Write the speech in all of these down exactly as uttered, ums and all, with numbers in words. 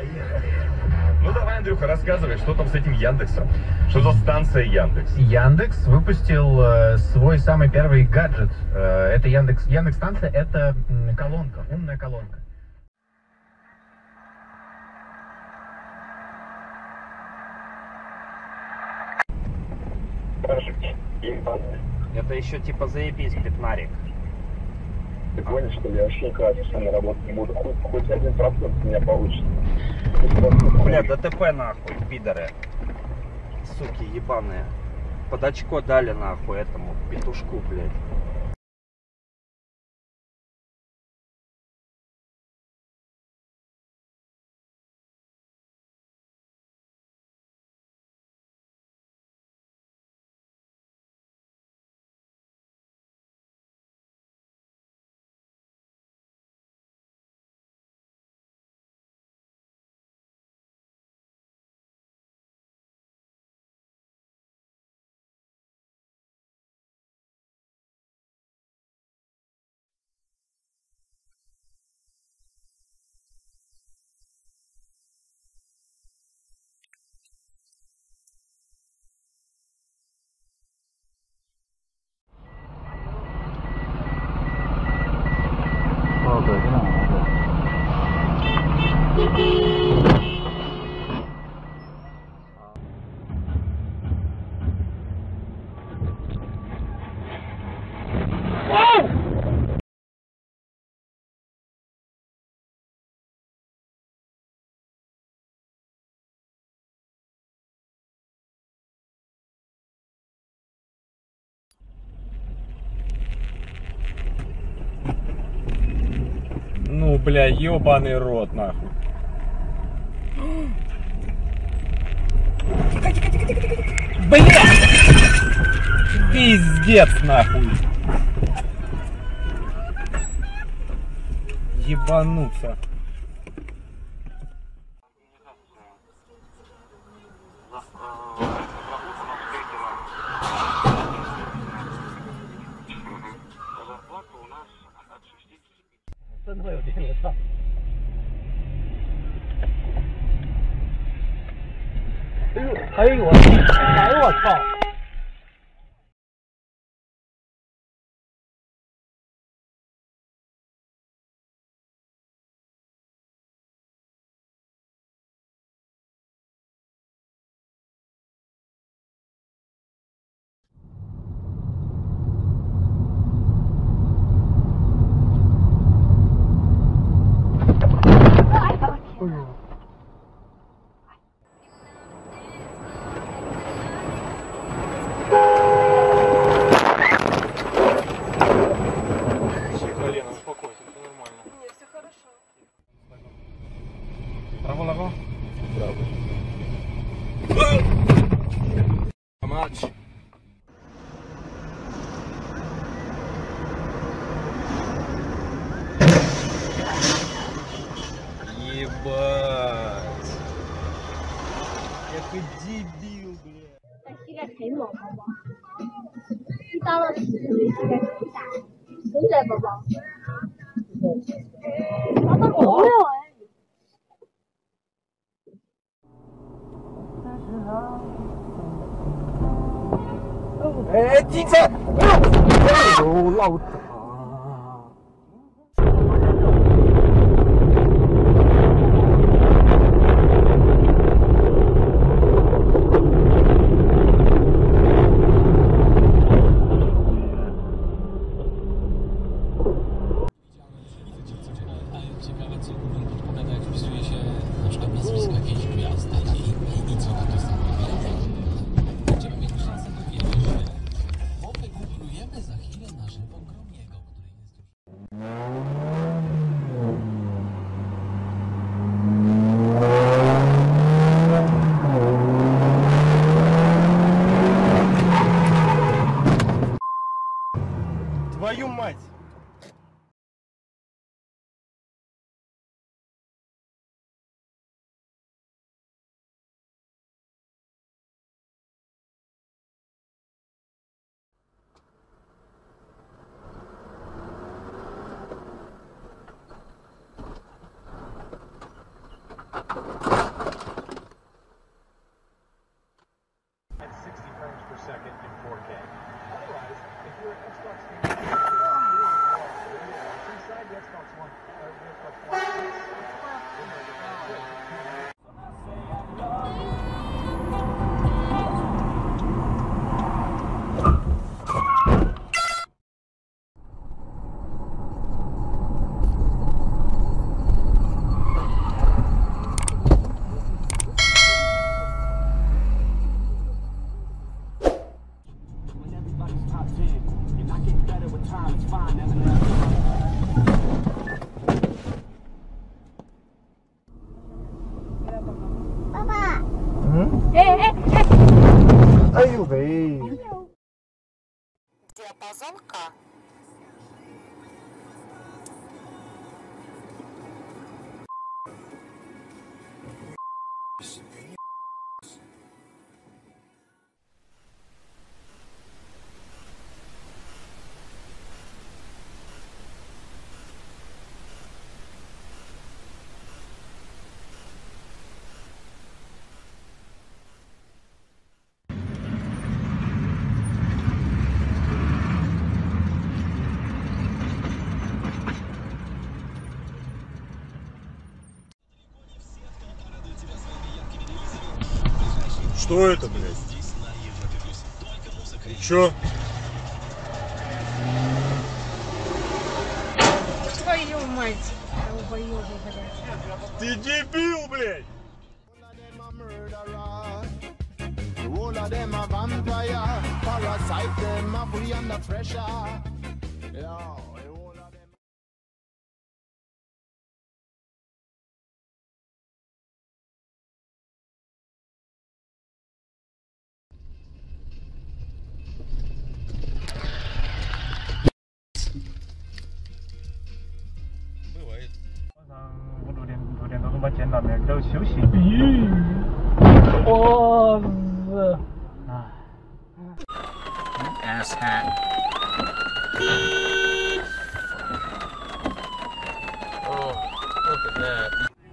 Ну давай, Андрюха, рассказывай, что там с этим Яндексом? Что за станция Яндекс? Яндекс выпустил э, свой самый первый гаджет. Э, это Яндекс. Яндекс-станция — это м, колонка, умная колонка. Это еще типа заебись, пятнарик. Ты понял, что я вообще никогда с вами работать не буду. Хоть, хоть один процент у меня получится. Бля, ДТП нахуй, пидоры. Суки ебаные. Под очко дали нахуй этому петушку, блядь. Ну, бля, ебаный рот, нахуй. Бля! Пиздец, нахуй. Ебануться. 哎呦我操！哎呦我操！ Лена, успокойся, все нормально. Нет, все хорошо. Право-лево? Матч. Ебать. Какой дебил, бля. 膝盖挺冷，宝宝。一到了十岁，膝盖挺大，对不对，宝宝？宝宝我没有哎。 哎，警察！哎呦，老大！ Ciekawe, co Google podpowiada, jak wpisuje się na przykład nazwisko jakiejś gwiazdy i, i co to jest. Będziemy mieć szansę dowiedzieć się, bo wygooglujemy za chwilę na żywo Gromiego, który jest już... Твою мать! Диапазон К. Что это, блядь? Чё? Твою мать, долбоёбы, блядь. Ты дебил, блядь! Бывает. 五六点六点多钟把见到面都休息。 哦， 啊。 ass hat. Oh, look at that.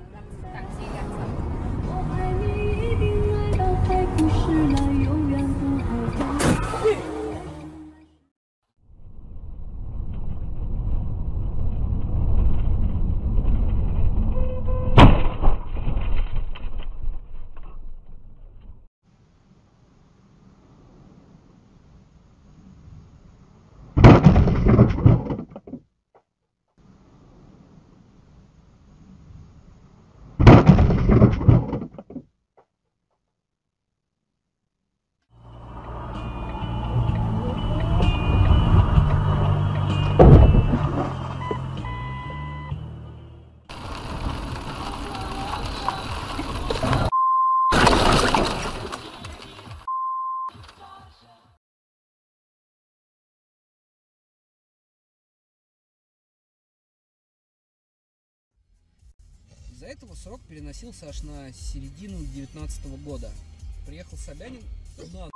из-за этого срок переносился аж на середину девятнадцатого года. Приехал Собянин на...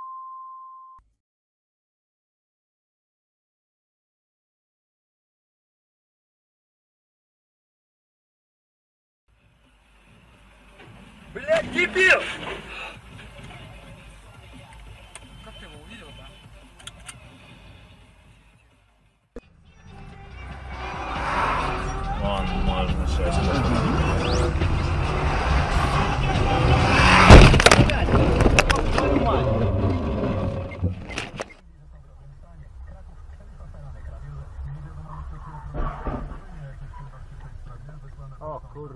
Блядь, дебил! Как ты его увидел, да? Вон, можно сейчас. О, кур...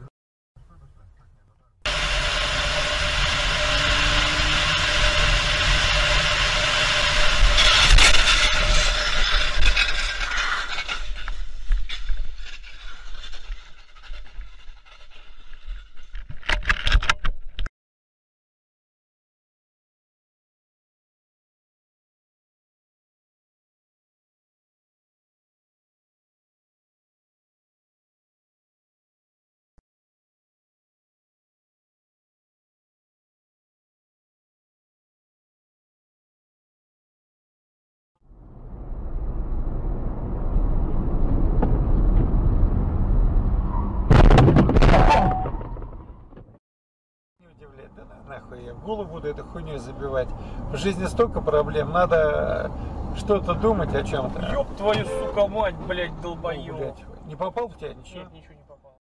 Да нахуй я в голову буду эту хуйню забивать. В жизни столько проблем, надо что-то думать о чем-то. Ёб твою, сука, мать, блядь, долбоёб. Блядь, не попал в тебя ничего? Нет, ничего не попало.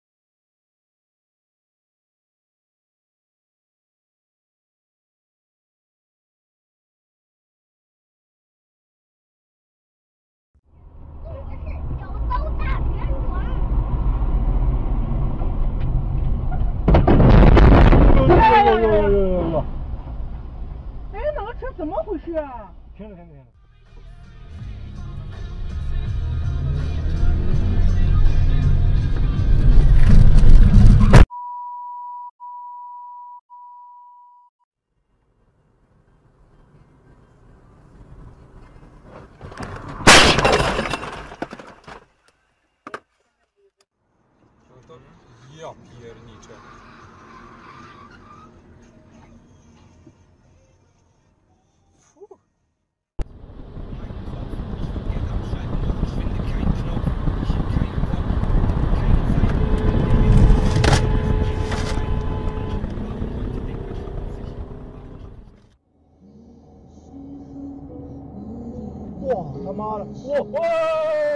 哎，那个车怎么回事啊？ 停着停着停着。 ничего. Фу. О, Тамара. О, о!